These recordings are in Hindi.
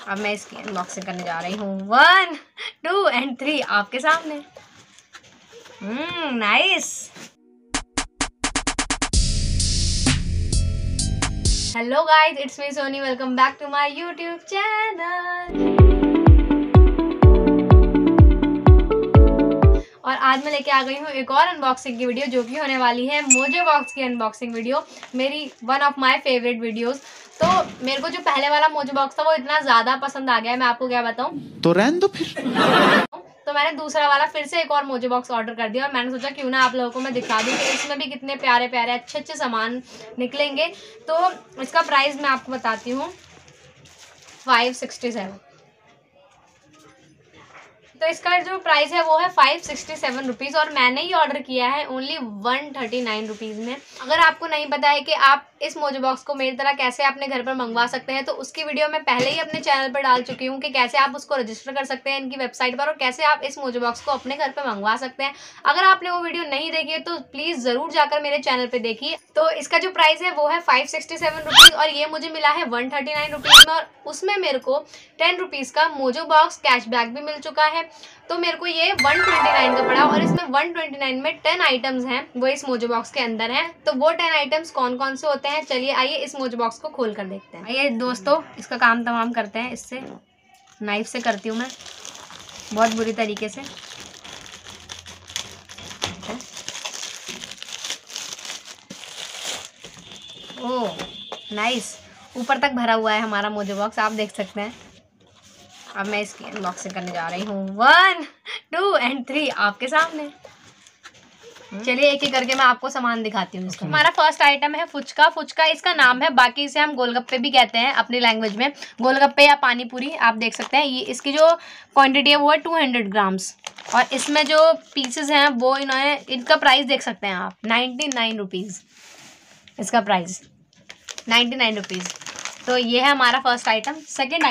अब मैं इसकी अनबॉक्सिंग करने जा रही हूँ। 1 2 एंड 3 आपके सामने। Nice. Hello guys, it's me Soni, welcome back to my YouTube channel. और आज मैं लेके आ गई हूँ एक और अनबॉक्सिंग की वीडियो, जो कि होने वाली है मोजो बॉक्स की अनबॉक्सिंग वीडियो, मेरी one of my favourite videos. तो मेरे को जो पहले वाला मोजो बॉक्स था वो इतना ज़्यादा पसंद आ गया है, मैं आपको क्या बताऊँ। तो रहने दो फिर। तो मैंने दूसरा वाला फिर से एक और मोजो बॉक्स ऑर्डर कर दिया और मैंने सोचा क्यों ना आप लोगों को मैं दिखा दूँ कि इसमें भी कितने प्यारे प्यारे अच्छे अच्छे सामान निकलेंगे। तो इसका प्राइस मैं आपको बताती हूँ, 567। तो इसका जो प्राइस है वो है 567 रुपीज़ और मैंने ही ऑर्डर किया है ओनली 139 रुपीज़ में। अगर आपको नहीं पता है कि आप इस मोजो बॉक्स को मेरी तरह कैसे अपने घर पर मंगवा सकते हैं, तो उसकी वीडियो मैं पहले ही अपने चैनल पर डाल चुकी हूँ कि कैसे आप उसको रजिस्टर कर सकते हैं इनकी वेबसाइट पर और कैसे आप इस मोजो बॉक्स को अपने घर पर मंगवा सकते हैं। अगर आपने वो वीडियो नहीं देखी है तो प्लीज़ ज़रूर जाकर मेरे चैनल पर देखिए। तो इसका जो प्राइस है वो है 567 रुपीज़ और ये मुझे मिला है 139 रुपीज़ में, और उसमें मेरे को 10 रुपीज़ का मोजो बॉक्स कैशबैक भी मिल चुका है। तो मेरे को ये 129 का पड़ा और इसमें 129 में 10 आइटम्स हैं वो इस मोजो बॉक्स के अंदर हैं। तो वो 10 आइटम्स कौन कौन से होते हैं, चलिए आइए इस मोजो बॉक्स को खोल कर देखते हैं। आइए दोस्तों, इसका काम तमाम करते हैं। इससे नाइफ से करती हूँ मैं, बहुत बुरी तरीके से। ओह नाइस, ऊपर तक भरा हुआ है हमारा मोजो बॉक्स, आप देख सकते हैं। अब मैं इसकी अनबॉक्सिंग करने जा रही हूँ। 1 2 एंड 3 आपके सामने। चलिए एक एक करके मैं आपको सामान दिखाती हूँ। इसका हमारा फर्स्ट आइटम है फुचका। फुचका इसका नाम है, बाकी इसे हम गोलगप्पे भी कहते हैं अपनी लैंग्वेज में, गोलगप्पे या पानी पूरी, आप देख सकते हैं। ये इसकी जो क्वांटिटी है वो है 200 ग्राम्स और इसमें जो पीसेस हैं वो इन्होंने, इनका प्राइस देख सकते हैं आप, 99 रुपीज़ इसका प्राइस, 99 रुपीज़। तो ये है हमारा फर्स्ट आइटम। सेकेंड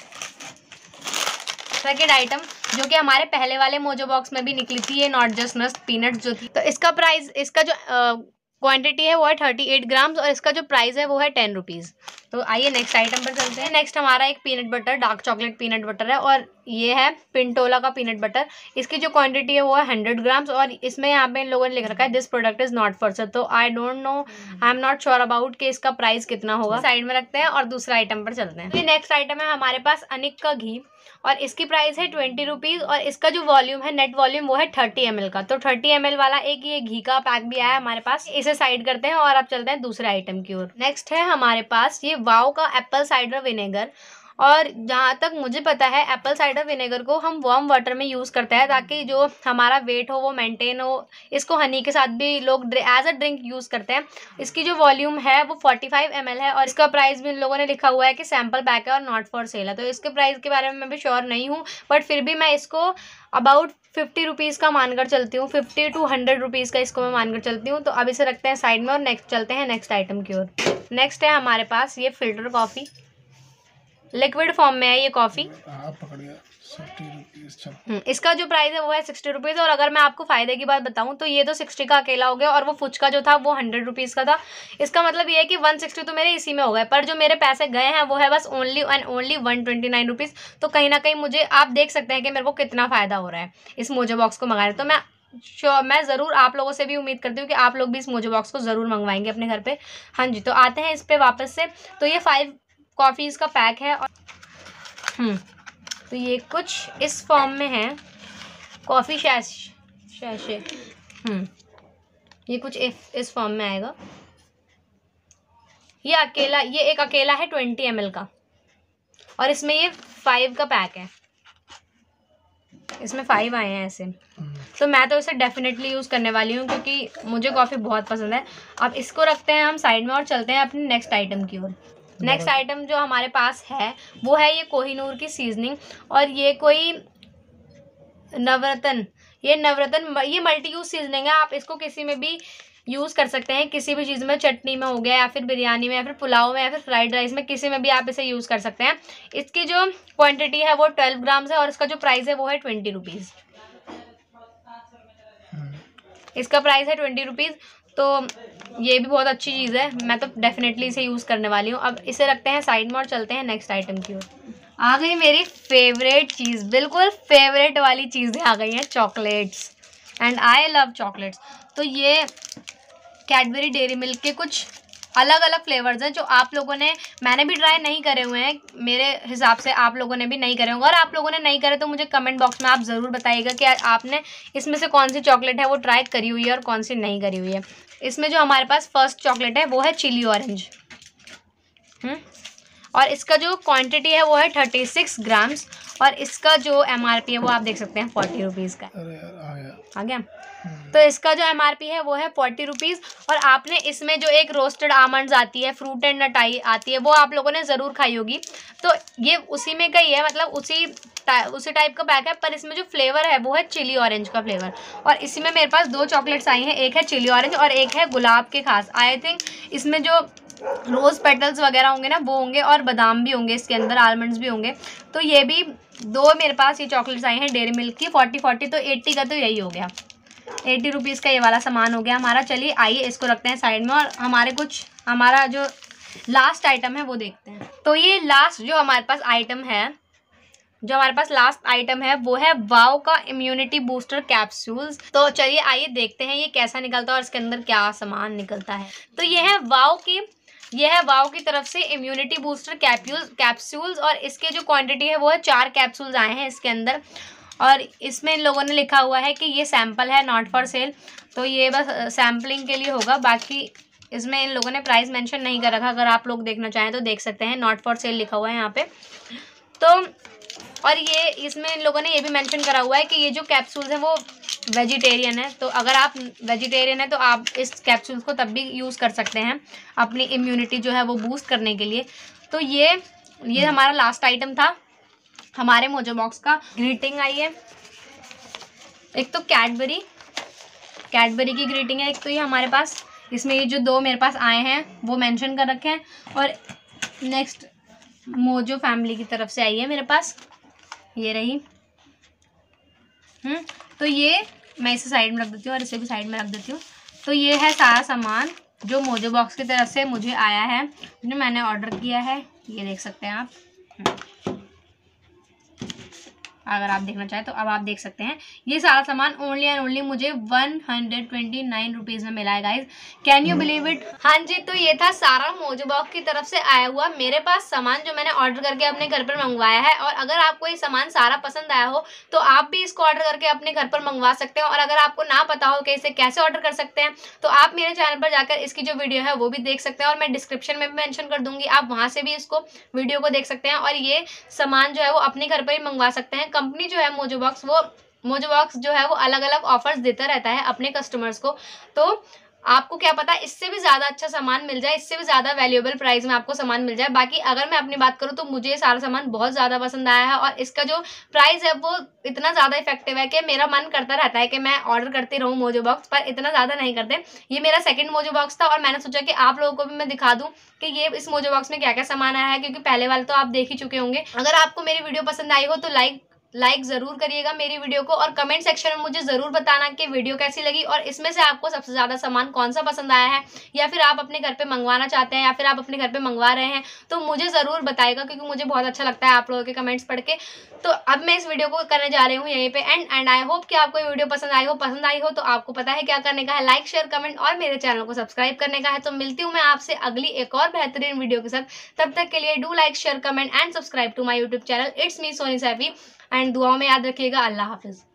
आइटम जो कि हमारे पहले वाले मोजो बॉक्स में भी निकली थी, ये नॉट जस्ट नट्स पीनट्स जो थी। तो इसका प्राइस, इसका जो क्वांटिटी है वो है 38 ग्राम्स और इसका जो प्राइस है वो है 10 रुपीज़। तो आइए नेक्स्ट आइटम पर चलते हैं। नेक्स्ट हमारा एक peanut butter, dark chocolate peanut butter है और ये है पिंटोला का पीनट बटर। इसकी जो क्वांटिटी है वो है 100 ग्राम्स और इसमें यहाँ पे इन लोगों ने लिख रखा है this product is not for sale. तो I don't know, I am not sure about कि इसका प्राइस कितना होगा। साइड में रखते हैं और दूसरा आइटम पर चलते हैं। नेक्स्ट आइटम है हमारे पास अनिक का घी और इसकी प्राइस है 20 रुपीज़ और इसका जो वॉल्यूम है, नेट वॉल्यूम, वो है 30 ml का। तो 30 ml वाला एक ये घी का पैक भी आया है हमारे पास। इसे साइड करते हैं और अब चलते हैं दूसरे आइटम की ओर। नेक्स्ट है हमारे पास ये वाओ का एप्पल साइडर विनेगर और जहाँ तक मुझे पता है एप्पल साइडर विनेगर को हम वार्म वाटर में यूज़ करते हैं ताकि जो हमारा वेट हो वो मेंटेन हो। इसको हनी के साथ भी लोग एज अ ड्रिंक यूज़ करते हैं। इसकी जो वॉल्यूम है वो 45 ml है और इसका प्राइस भी इन लोगों ने लिखा हुआ है कि सैम्पल पैक है और नॉट फॉर सेल है। तो इसके प्राइस के बारे में मैं भी श्योर नहीं हूँ, बट फिर भी मैं इसको अबाउट 50 रुपीज़ का मानकर चलती हूँ, 50 to 100 रुपीज़ का इसको मैं मानकर चलती हूँ। तो अब इसे रखते हैं साइड में और नेक्स्ट चलते हैं नेक्स्ट आइटम की ओर। नेक्स्ट है हमारे पास ये फिल्टर कॉफ़ी, लिक्विड फॉर्म में है ये कॉफ़ी। इसका जो प्राइस है वो है 60 रुपीज़ और अगर मैं आपको फ़ायदे की बात बताऊं तो ये तो 60 का अकेला हो गया और वो फुचका जो था वो 100 रुपीज़ का था। इसका मतलब ये है कि 160 तो मेरे इसी में हो गए, पर जो मेरे पैसे गए हैं वो है बस ओनली एंड ओनली 129 रुपीज़। तो कहीं ना कहीं मुझे आप देख सकते हैं कि मेरे को कितना फ़ायदा हो रहा है इस मोजो बॉक्स को मंगाने। तो मैं ज़रूर आप लोगों से भी उम्मीद करती हूँ कि आप लोग भी इस मोजो बॉक्स को ज़रूर मंगवाएंगे अपने घर पे। हाँ जी, तो आते हैं इस पर वापस से। तो ये 5 कॉफ़ीज़ का पैक है और तो ये कुछ इस फॉर्म में है, कॉफ़ी शैशे। ये कुछ इस फॉर्म में आएगा। ये एक अकेला है 20 ml का और इसमें ये 5 का पैक है, इसमें 5 आए हैं ऐसे। तो मैं तो इसे डेफिनेटली यूज़ करने वाली हूँ क्योंकि मुझे कॉफ़ी बहुत पसंद है। अब इसको रखते हैं हम साइड में और चलते हैं अपने नेक्स्ट आइटम की ओर। नेक्स्ट आइटम जो हमारे पास है वो है ये कोहिनूर की सीजनिंग और ये कोई नवरत्न, ये मल्टी यूज़ सीजनिंग है। आप इसको किसी में भी यूज़ कर सकते हैं, किसी भी चीज़ में, चटनी में हो गया या फिर बिरयानी में या फिर पुलाव में या फिर फ्राइड राइस में, किसी में भी आप इसे यूज़ कर सकते हैं। इसकी जो क्वांटिटी है वो 12 ग्राम्स है और इसका जो प्राइस है वो है 20 रुपीज़। इसका प्राइस है 20 रुपीज़। तो ये भी बहुत अच्छी चीज़ है, मैं तो डेफिनेटली इसे यूज़ करने वाली हूँ। अब इसे रखते हैं साइड में और चलते हैं नेक्स्ट आइटम की ओर। आ गई मेरी फेवरेट चीज़, बिल्कुल फेवरेट वाली चीज़ें आ गई हैं, chocolates. And I love chocolates. तो ये कैडबरी डेयरी मिल्क के कुछ अलग अलग फ्लेवर्स हैं जो आप लोगों ने, मैंने भी ट्राई नहीं करे हुए हैं, मेरे हिसाब से आप लोगों ने भी नहीं करे होंगे। और आप लोगों ने नहीं करे तो मुझे कमेंट बॉक्स में आप ज़रूर बताइएगा कि आपने इसमें से कौन सी चॉकलेट है वो ट्राई करी हुई है और कौन सी नहीं करी हुई है। इसमें जो हमारे पास फर्स्ट चॉकलेट है वो है चिली ऑरेंज। और इसका जो क्वांटिटी है वो है 36 ग्राम्स। और इसका जो MRP है वो आप देख सकते हैं 40 रुपीज़ का। आ गया। तो इसका जो MRP है वो है 40 रुपीज़। और आपने इसमें जो एक रोस्टेड आमंड्स आती है, फ्रूट एंड नट आती है, वो आप लोगों ने ज़रूर खाई होगी। तो ये उसी में का ही है, मतलब उसी टाइप का पैक है, पर इसमें जो फ्लेवर है वो है चिली ऑरेंज का फ्लेवर। और इसी में मेरे पास 2 चॉकलेट्स आई हैं, एक है चिली ऑरेंज और एक है गुलाब के खास। आई थिंक इसमें जो रोज़ पेटल्स वगैरह होंगे ना वो होंगे, और बादाम भी होंगे इसके अंदर, आलमंड्स भी होंगे। तो ये भी 2 मेरे पास ये चॉकलेट्स आई हैं डेयरी मिल्क की, 40 तो 80 का तो यही हो गया, 80 रुपीज़ का ये वाला सामान हो गया हमारा। चलिए आइए इसको रखते हैं साइड में, और हमारा जो लास्ट आइटम है वो देखते हैं। तो ये लास्ट जो हमारे पास लास्ट आइटम है वो है वाओ का इम्यूनिटी बूस्टर कैप्सूल्स। तो चलिए आइए देखते हैं ये कैसा निकलता है और इसके अंदर क्या सामान निकलता है। तो ये है वाओ की तरफ से इम्यूनिटी बूस्टर कैप्सूल्स। और इसके जो क्वांटिटी है वो है 4 कैप्सूल्स आए हैं इसके अंदर। और इसमें इन लोगों ने लिखा हुआ है कि ये सैम्पल है, नॉट फॉर सेल। तो ये बस सैम्पलिंग के लिए होगा, बाकी इसमें इन लोगों ने प्राइस मेंशन नहीं कर रखा। अगर आप लोग देखना चाहें तो देख सकते हैं, नॉट फॉर सेल लिखा हुआ है यहाँ पे। तो और ये इसमें इन लोगों ने ये भी मेंशन करा हुआ है कि ये जो कैप्सूल्स हैं वो वेजिटेरियन है। तो अगर आप वेजिटेरियन है तो आप इस कैप्सूल्स को तब भी यूज़ कर सकते हैं अपनी इम्यूनिटी जो है वो बूस्ट करने के लिए। तो ये हमारा लास्ट आइटम था हमारे मोजो बॉक्स का। ग्रीटिंग आई है, एक तो कैडबरी की ग्रीटिंग है, एक तो ये हमारे पास इसमें ये जो 2 मेरे पास आए हैं वो मेंशन कर रखे हैं। और नेक्स्ट मोजो फैमिली की तरफ से आई है मेरे पास, ये रही। तो ये मैं इसे साइड में रख देती हूँ और इसे भी साइड में रख देती हूँ। तो ये है सारा सामान जो मोजो बॉक्स की तरफ से मुझे आया है, जो मैंने ऑर्डर किया है। ये देख सकते हैं आप, अगर आप देखना चाहें तो अब आप देख सकते हैं। ये सारा सामान ओनली एंड ओनली मुझे 129 रुपीज़ में मिला है guys. Can you believe it. हाँ जी, तो ये था सारा मोजो बॉक्स की तरफ से आया हुआ मेरे पास सामान जो मैंने ऑर्डर करके अपने घर पर मंगवाया है। और अगर आपको ये सामान सारा पसंद आया हो तो आप भी इसको ऑर्डर करके अपने घर पर मंगवा सकते हैं। और अगर आपको ना पता हो कि इसे कैसे ऑर्डर कर सकते हैं तो आप मेरे चैनल पर जाकर इसकी जो वीडियो है वो भी देख सकते हैं, और मैं डिस्क्रिप्शन में भी मेंशन कर दूंगी, आप वहाँ से भी इसको वीडियो को देख सकते हैं। और ये सामान जो है वो अपने घर पर ही मंगवा सकते हैं। कंपनी जो है मोजो बॉक्स जो है वो अलग अलग ऑफर्स देता रहता है अपने कस्टमर्स को। तो आपको क्या पता इससे भी ज़्यादा अच्छा सामान मिल जाए, इससे भी ज़्यादा वैल्यूएबल प्राइस में आपको सामान मिल जाए। बाकी अगर मैं अपनी बात करूँ तो मुझे ये सारा सामान बहुत ज़्यादा पसंद आया है, और इसका जो प्राइस है वो इतना ज़्यादा इफेक्टिव है कि मेरा मन करता रहता है कि मैं ऑर्डर करती रहूँ मोजो बॉक्स, पर इतना ज़्यादा नहीं करते। ये मेरा सेकंड मोजो बॉक्स था, और मैंने सोचा कि आप लोगों को भी मैं दिखा दूँ कि ये इस मोजो बॉक्स में क्या क्या सामान आया है, क्योंकि पहले वाले तो आप देख ही चुके होंगे। अगर आपको मेरी वीडियो पसंद आई हो तो लाइक ज़रूर करिएगा मेरी वीडियो को, और कमेंट सेक्शन में मुझे ज़रूर बताना कि वीडियो कैसी लगी और इसमें से आपको सबसे ज़्यादा सामान कौन सा पसंद आया है, या फिर आप अपने घर पे मंगवाना चाहते हैं, या फिर आप अपने घर पे मंगवा रहे हैं तो मुझे ज़रूर बताइएगा, क्योंकि मुझे बहुत अच्छा लगता है आप लोगों के कमेंट्स पढ़ के। तो अब मैं इस वीडियो को करने जा रही हूँ यहीं पे एंड आई होप कि आपको ये वीडियो पसंद आई हो तो आपको पता है क्या करने का है, लाइक शेयर कमेंट और मेरे चैनल को सब्सक्राइब करने का है। तो मिलती हूँ मैं आपसे अगली एक और बेहतरीन वीडियो के साथ, तब तक के लिए do like share comment and subscribe to my YouTube channel. It's me Soni Saifi, and दुआओं में याद रखिएगा। अल्लाह हाफिज़।